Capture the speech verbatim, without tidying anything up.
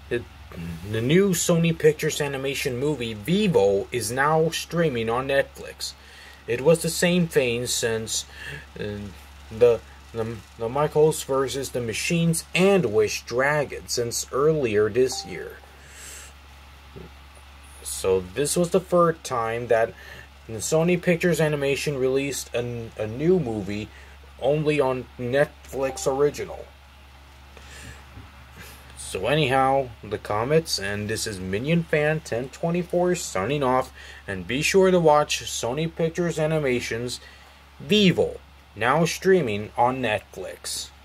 It, the new Sony Pictures animation movie Vivo is now streaming on Netflix. It was the same vein since uh, the, the the Michaels versus the Machines and Wish Dragon since earlier this year. So this was the third time that the Sony Pictures Animation released a, a new movie only on Netflix original. So anyhow, the comments, and this is Minion Fan ten twenty-four signing off, and be sure to watch Sony Pictures Animation's Vivo, now streaming on Netflix.